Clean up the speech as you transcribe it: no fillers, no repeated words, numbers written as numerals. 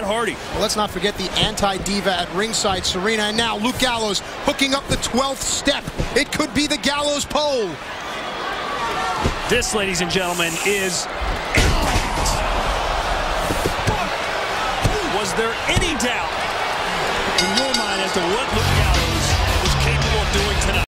Hardy. Well, let's not forget the anti-diva at ringside, Serena. And now Luke Gallows hooking up the 12th step. It could be the Gallows pole. This, ladies and gentlemen, is Impact. Was there any doubt in your mind as to what Luke Gallows was capable of doing